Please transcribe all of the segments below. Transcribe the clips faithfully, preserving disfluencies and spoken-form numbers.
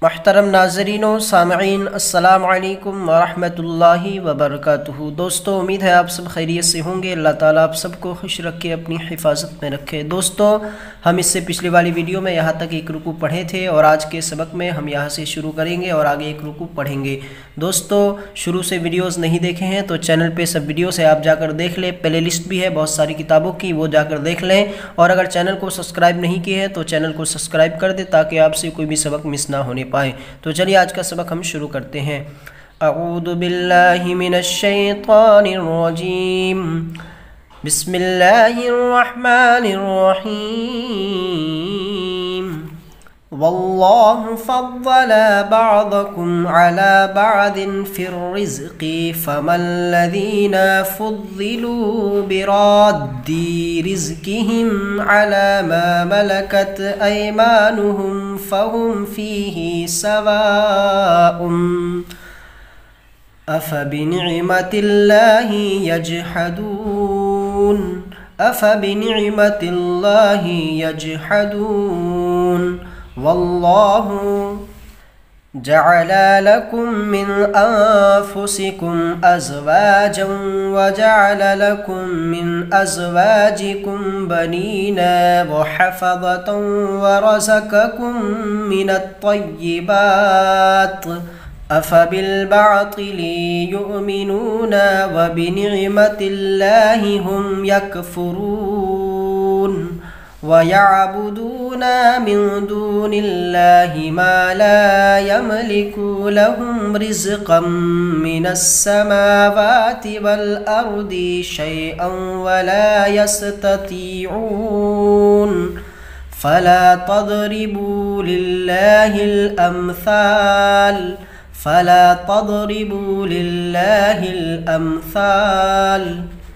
मुहतरम नाज़रीन व सामईन, अस्सलामु अलैकुम व रहमतुल्लाहि व बरकातुहू। दोस्तों, उम्मीद है आप सब खैरियत से होंगे। अल्लाह ताला आप सबको खुश रखे, अपनी हिफाजत में रखे। दोस्तों, हम इससे पिछली वाली वीडियो में यहाँ तक एक रुकू पढ़े थे और आज के सबक में हम यहाँ से शुरू करेंगे और आगे एक रुकू पढ़ेंगे। दोस्तों, शुरू से वीडियोस नहीं देखे हैं तो चैनल पे सब वीडियोस है, आप जाकर देख लें। प्ले लिस्ट भी है बहुत सारी किताबों की, वो जाकर देख लें। और अगर चैनल को सब्सक्राइब नहीं किए हैं तो चैनल को सब्सक्राइब कर दें ताकि आपसे कोई भी सबक मिस ना होने पाए। तो चलिए आज का सबक हम शुरू करते हैं। अऊज़ु बिल्लाहि मिनश शैतानिर रजीम, बिस्मिल्लाहिर रहमानिर रहीम। वल्लाहु फद्दल बअदकुम अला बअदिन फिर रिज़्क़ि फमल्लज़ीना फुद्दिलू बिरद्दि रिज़्क़िहिम अला मा मलकत अयमानुहुम फहुम फीही सवाउन अफ़बिनिअमतिल्लाहि यजहदून अफ़बिनिअमतिल्लाहि यजहदून। वल्लाहु जअल लकुम मिन अनफुसिकुम अज़वाजन व जअल लकुम मिन अज़वाजिकुम बनीना व हफ़दतन व रज़क़कुम मिनत तय्यिबात अफ़बिलबातिलि युमिनून व बिनिअमतिल्लाहि हुम यकफ़ुरून व यअबुदून मिन दूनिल्लाहि मा ला यमलिकु लहुम रिज़्क़म मिनस समावाति वल अर्दि शैअन व ला यस्ततीऊन फला तदरिबू लिल्लाहिल अम्साल फला तदरिबू लिल्लाहिल अम्साल।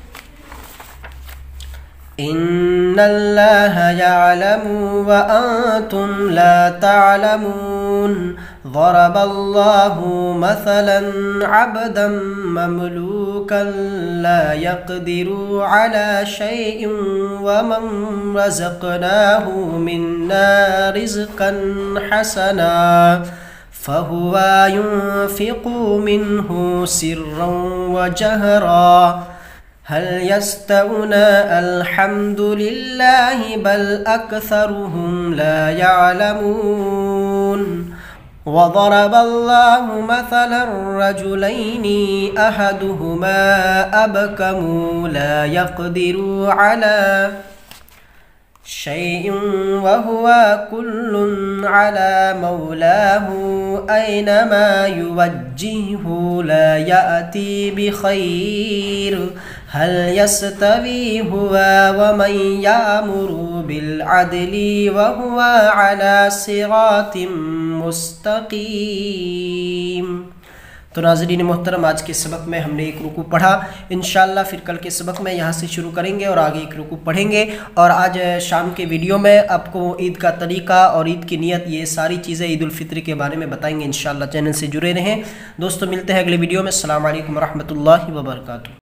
इन्नल्लाहा यअलमु व अंतुम ला तअलमून। ज़रबल्लाहु मसलन अब्दन ममलूकन ला यक़दिरु अला शैइन व मन रज़क़नाहु मिन्ना रिज़क़न हसना फहुवा युन्फ़िक़ु मिन्हु सिर्रन व जहरा हल यस्तऊना अल्हम्दुलिल्लाहि बल अक्सरुहुम ला यअलमून। वज़रबल्लाहु मसलन रजुलैनि अहदुहुमा अबकमु ला यक़दिरु अला शैइन व हुवा कुल्लुन अला मौलाहु ऐनमा युवज्जिहु ला याति बिखैर हल यस्तवी हुवा व मन यामुरु बिल अदली व हुवा अला सिरातिम मुस्तकीम। तो नाज़रीन मोहतरम, आज के सबक में हमने एक रुकू पढ़ा। इंशाअल्लाह फिर कल के सबक में यहाँ से शुरू करेंगे और आगे एक रुकू पढ़ेंगे। और आज शाम के वीडियो में आपको ईद का तरीका और ईद की नियत, ये सारी चीज़ें ईद उल फित्र के बारे में बताएंगे। इंशाअल्लाह चैनल से जुड़े रहें। दोस्तों, मिलते हैं अगले वीडियो में। अस्सलामु अलैकुम व रहमतुल्लाहि व बरकातुहू।